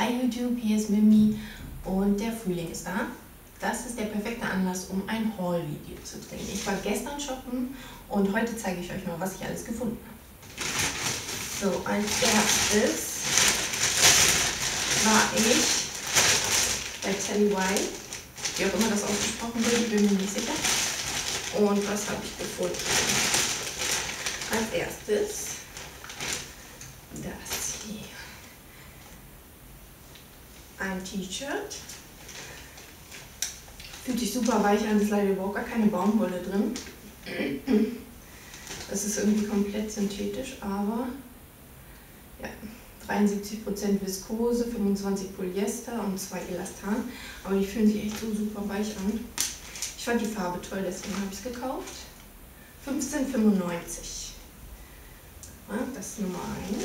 Hi YouTube, hier ist Mimi und der Frühling ist da. Das ist der perfekte Anlass, um ein Haul-Video zu drehen. Ich war gestern shoppen und heute zeige ich euch mal, was ich alles gefunden habe. So, als erstes war ich bei Telluride, wie auch immer das ausgesprochen wird, bin mir nicht sicher. Und was habe ich gefunden? Als erstes das hier. Ein T-Shirt. Fühlt sich super weich an, ist leider überhaupt gar keine Baumwolle drin. Das ist irgendwie komplett synthetisch, aber ja, 73% Viskose, 25 Polyester und 2 Elastan. Aber die fühlen sich echt so super weich an. Ich fand die Farbe toll, deswegen habe ich es gekauft. 15,95. Ja, das ist Nummer 1.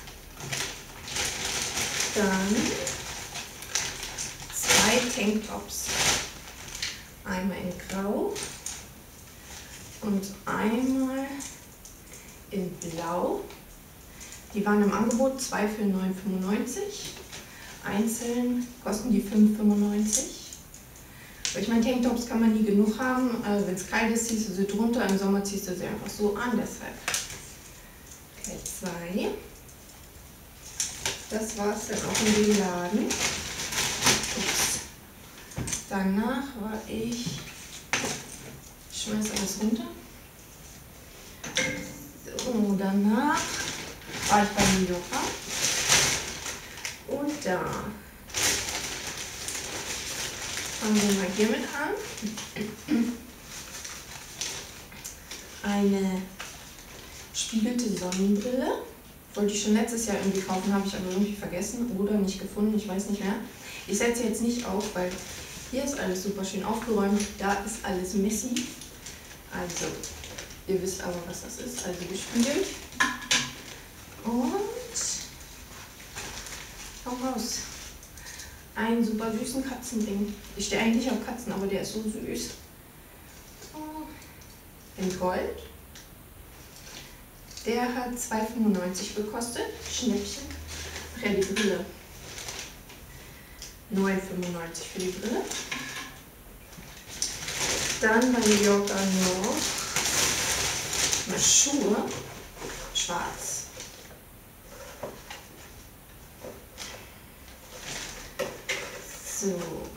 Dann 2 Tanktops. Einmal in Grau und einmal in Blau. Die waren im Angebot, 2 für 9,95. Einzeln kosten die 5,95. Ich meine, Tanktops kann man nie genug haben. Wenn es kalt ist, ziehst du sie drunter, im Sommer ziehst du sie einfach so an. Deshalb gleich 2. Das war es dann auch in den Laden. Ups. Danach war ich schmeiß alles runter. So, danach war ich bei New Yorker. Und da fangen wir mal hiermit an. Eine spiegelte Sonnenbrille. Wollte ich schon letztes Jahr irgendwie kaufen, habe ich aber irgendwie vergessen oder nicht gefunden, ich weiß nicht mehr. Ich setze jetzt nicht auf, weil hier ist alles super schön aufgeräumt, da ist alles messy. Also, ihr wisst aber, was das ist, also gespiegelt. Und, hau raus. Einen super süßen Katzending. Ich stehe eigentlich auf Katzen, aber der ist so süß. In Gold. Der hat 2,95 gekostet. Schnäppchen. Ach ja, die Brille. 9,95 für die Brille. Dann bei New Yorker noch mal Schuhe. Schwarz. So.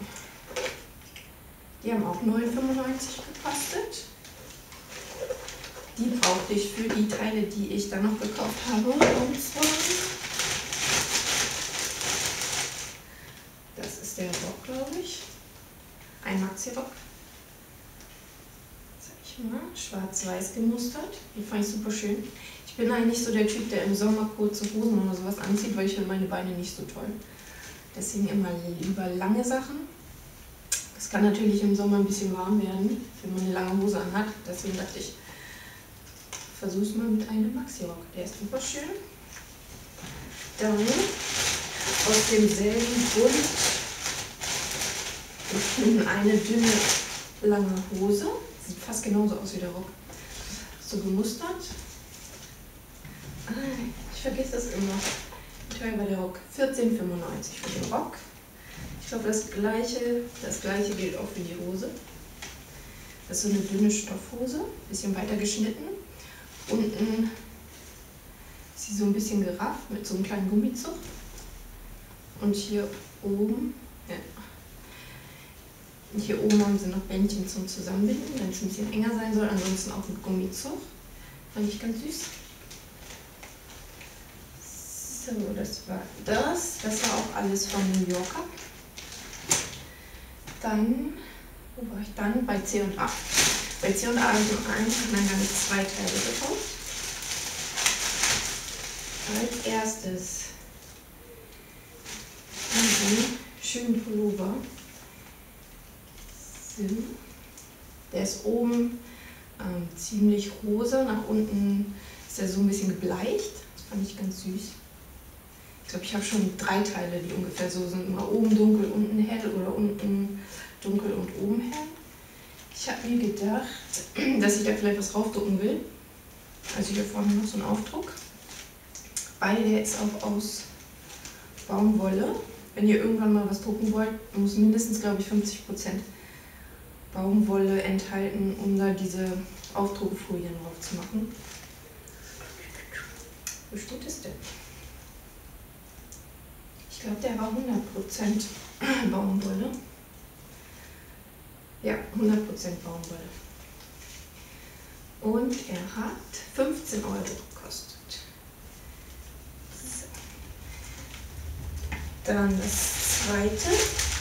Die haben auch 9,95 gekostet. Die brauchte ich für die Teile, die ich dann noch gekauft habe. Und zwar, das ist der Rock, glaube ich. Ein Maxi-Rock. Zeig ich mal. Schwarz-weiß gemustert. Die fand ich super schön. Ich bin eigentlich so der Typ, der im Sommer kurze Hosen oder sowas anzieht, weil ich finde meine Beine nicht so toll. Deswegen immer lieber lange Sachen. Es kann natürlich im Sommer ein bisschen warm werden, wenn man eine lange Hose anhat. Deswegen dachte ich, versuch's mal mit einem Maxi-Rock. Der ist super schön. Dann aus demselben Grund eine dünne, lange Hose. Sieht fast genauso aus wie der Rock. So gemustert. Ich vergesse das immer. Wie teuer war der Rock? 14,95 für den Rock. Ich glaube, das gleiche gilt auch für die Hose. Das ist so eine dünne Stoffhose, bisschen weiter geschnitten. Unten ist sie so ein bisschen gerafft mit so einem kleinen Gummizug. Und hier oben, ja. Und hier oben haben sie noch Bändchen zum Zusammenbinden, wenn es ein bisschen enger sein soll. Ansonsten auch mit Gummizug. Fand ich ganz süß. So, das war das. Das war auch alles von New Yorker. Dann, wo war ich dann? Bei C&A. Bei C&A habe ich noch eins und dann habe ich 2 Teile gekauft. Als erstes einen schönen Pullover. So. Der ist oben ziemlich rosa, nach unten ist er so ein bisschen gebleicht. Das fand ich ganz süß. Ich glaube, ich habe schon 3 Teile, die ungefähr so sind. Mal oben dunkel, unten hell oder unten dunkel und oben hell. Ich habe mir gedacht, dass ich da vielleicht was draufdrucken will. Also hier vorne noch so ein Aufdruck. Weil der ist auch aus Baumwolle. wenn ihr irgendwann mal was drucken wollt, muss mindestens, glaube ich, 50% Baumwolle enthalten, um da diese Aufdruckfolien drauf zu machen. Wo steht es denn? Ich glaube, der war 100% Baumwolle. Ja, 100% Baumwolle. Und er hat 15 € gekostet. So. Dann das zweite.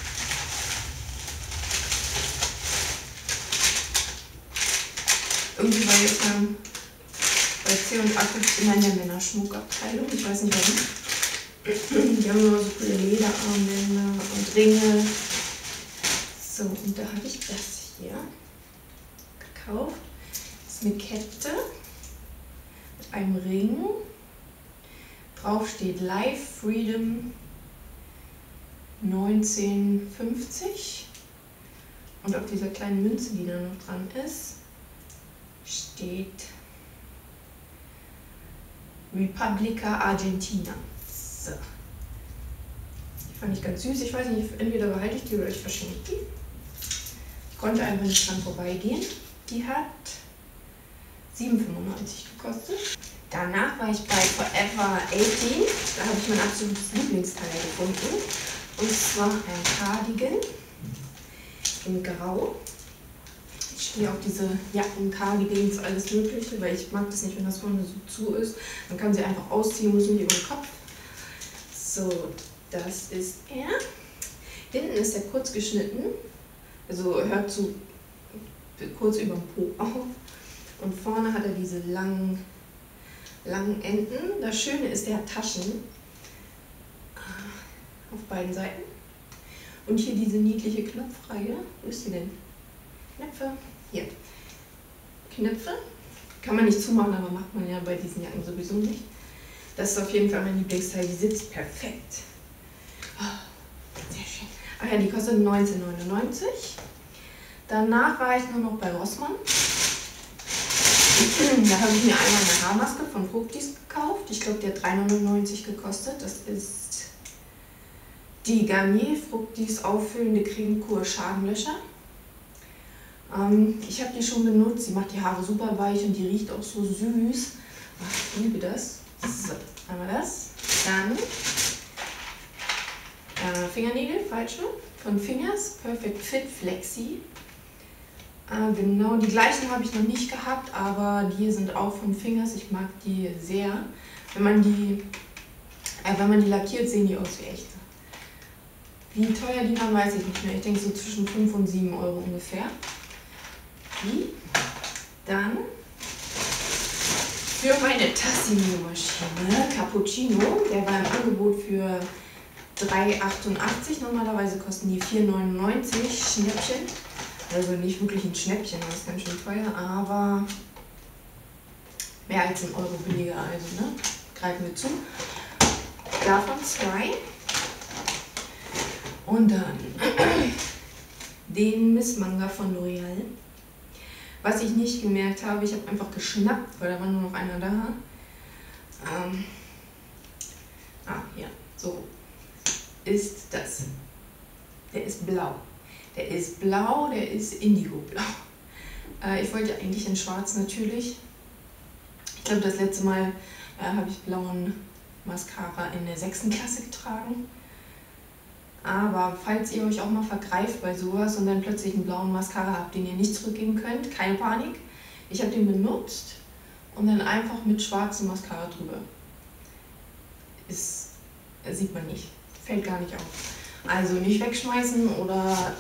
Irgendwie war jetzt bei C&A gibt immer in der Männerschmuckabteilung. Ich weiß nicht warum. Die haben immer so viele Lederarmbänder und Ringe. So, und da habe ich das hier gekauft. Das ist eine Kette mit einem Ring. Drauf steht Life Freedom 1950. Und auf dieser kleinen Münze, die da noch dran ist, steht Repubblica Argentina. So. Die fand ich ganz süß. Ich weiß nicht, entweder behalte ich die oder ich verschenke die. Ich konnte einfach nicht dran vorbeigehen. Die hat 7,95 € gekostet. Danach war ich bei Forever 18. Da habe ich mein absolutes Lieblingsteil gefunden. Und zwar ein Cardigan in Grau. Ich stehe auf diese Jacken, Cardigans, alles Mögliche, weil ich mag das nicht, wenn das vorne so zu ist. Man kann sie einfach ausziehen, muss nicht über den Kopf. So, das ist er. Hinten ist er kurz geschnitten, also hört so kurz über dem Po auf. Und vorne hat er diese langen Enden. Das Schöne ist, der hat Taschen auf beiden Seiten. Und hier diese niedliche Knopfreihe. Wo ist die denn? Knöpfe. Hier. Knöpfe. Kann man nicht zumachen, aber macht man ja bei diesen Jacken sowieso nicht. Das ist auf jeden Fall mein Lieblingsteil. Die sitzt perfekt. Oh, sehr schön. Ach ja, die kostet 19,99 €. Danach war ich nur noch bei Rossmann. Da habe ich mir einmal eine Haarmaske von Fructis gekauft. Ich glaube, die hat 3,99 € gekostet. Das ist die Garnier Fructis auffüllende Cremekur Schadenlöscher. Ich habe die schon benutzt. Sie macht die Haare super weich und die riecht auch so süß. Ach, ich liebe das. So, einmal das. Dann Fingernägel, falsche, von Fingers, Perfect Fit Flexi. Genau, die gleichen habe ich noch nicht gehabt, aber die sind auch von Fingers. Ich mag die sehr. Wenn man die lackiert, sehen die aus wie echte. Wie teuer die waren, weiß ich nicht mehr. Ich denke so zwischen 5 und 7 € ungefähr. Die. Dann für meine Tassimo-Maschine Cappuccino. Der war im Angebot für 3,88 €. Normalerweise kosten die 4,99 € Schnäppchen. Also nicht wirklich ein Schnäppchen, das ist ganz schön teuer, aber mehr als 1 € billiger. Also, ne? Greifen wir zu. Davon 2. Und dann den Miss Manga von L'Oreal. Was ich nicht gemerkt habe, ich habe einfach geschnappt, weil da war nur noch einer da. Ja, so ist das. Der ist blau. Der ist blau, der ist Indigo-blau. Ich wollte eigentlich in schwarz natürlich. Ich glaube, das letzte Mal habe ich blauen Mascara in der 6. Klasse getragen. Aber falls ihr euch auch mal vergreift bei sowas und dann plötzlich einen blauen Mascara habt, den ihr nicht zurückgeben könnt, keine Panik. Ich habe den benutzt und dann einfach mit schwarzem Mascara drüber. Sieht man nicht, fällt gar nicht auf. Also nicht wegschmeißen oder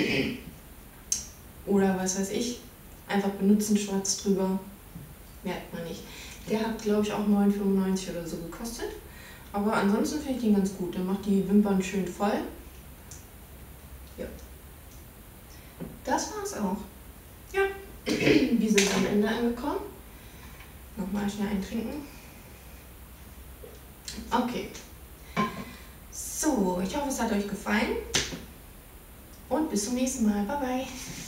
was weiß ich, einfach benutzen, schwarz drüber, merkt man nicht. Der hat, glaube ich, auch 9,95 € oder so gekostet. Aber ansonsten finde ich den ganz gut. Der macht die Wimpern schön voll. Ja. Das war's auch. Ja. Wir sind am Ende angekommen. Nochmal schnell eintrinken. Okay. So, ich hoffe, es hat euch gefallen. Und bis zum nächsten Mal. Bye, bye.